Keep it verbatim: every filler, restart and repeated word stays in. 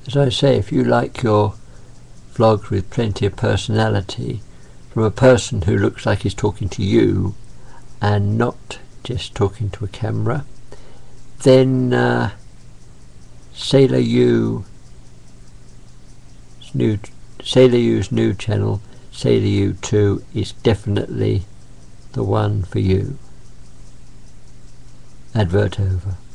As I say, if you like your vlogs with plenty of personality from a person who looks like he's talking to you and not just talking to a camera, then uh, Sailor U new Sailor U's new channel, Sailor U two, is definitely the one for you. Advert over.